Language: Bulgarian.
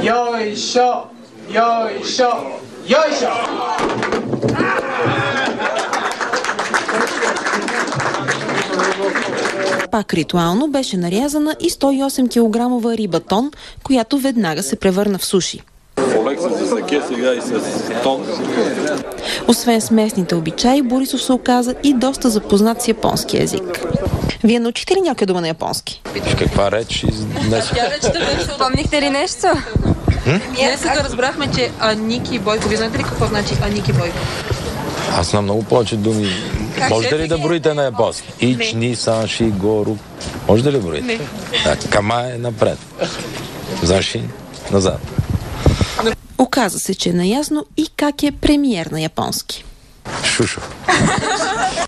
Йой-шо! Йой-шо! Йой-шо! Пак ритуално беше нарязана и 108 кг риба тон, която веднага се превърна в суши. Освен с местните обичаи, Борисов се оказа и доста запознат с японски език. Вие научите ли някоя дума на японски? Каква реч днес? Помнихте ли нещо? Ние сега разбрахме, че Аники Бойко. Вие знаете ли какво значи Аники Бойко? Аз знам много повече думи. Можете ли да броите на японски? Ич, ни, сан, ши, гору. Можете ли да броите? Не. Кама е напред. Заши, назад. Оказа се, че е наясно и как е премиер на японски. Шушо.